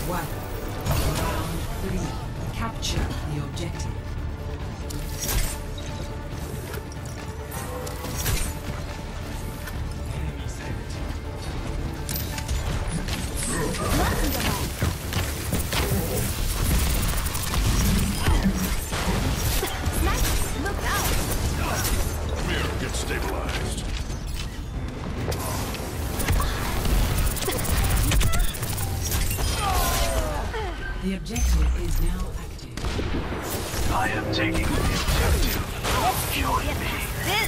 1. Round 3. Capture the objective. Stabilized. The objective is now active. I am taking the objective. Join me.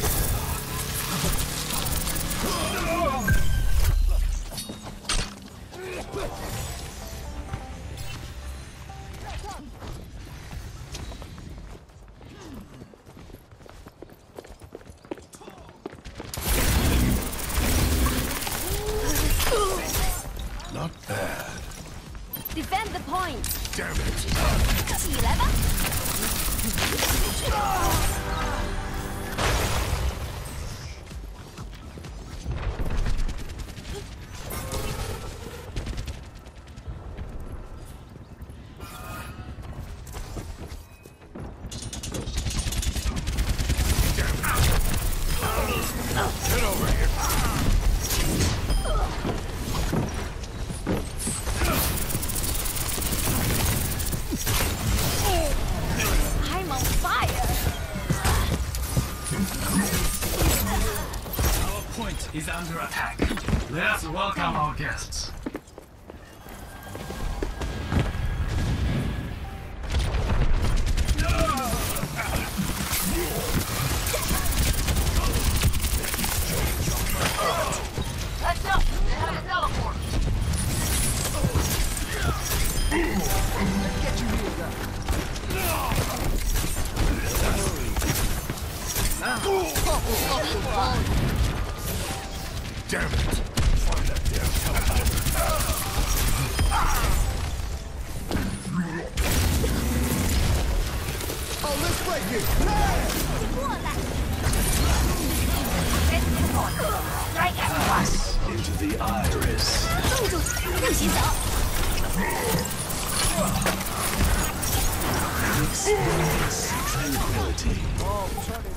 Not bad. Defend the point. Damn it. 起来吧。 Get over here. I'm on fire. Our point is under attack. Let's welcome our guests. Let's go. They have a teleport. Damn it. Find that damn teleporter. Oh, let's break it. 过来。Strike at once. Into the iris. 冻住，不许走。 Experience tranquility.